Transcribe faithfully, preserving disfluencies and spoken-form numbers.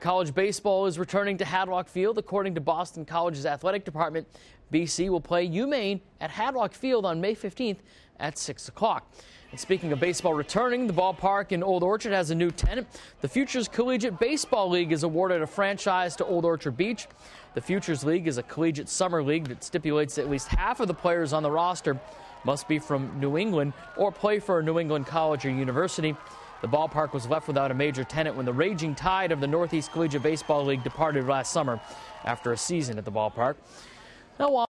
College baseball is returning to Hadlock Field. According to Boston College's athletic department, B C will play UMaine at Hadlock Field on May fifteenth at six o'clock. And speaking of baseball returning, the ballpark in Old Orchard has a new tenant. The Futures Collegiate Baseball League has awarded a franchise to Old Orchard Beach. The Futures League is a collegiate summer league that stipulates that at least half of the players on the roster must be from New England or play for a New England college or university. The ballpark was left without a major tenant when the raging tide of the Northeast Collegiate Baseball League departed last summer after a season at the ballpark. Now,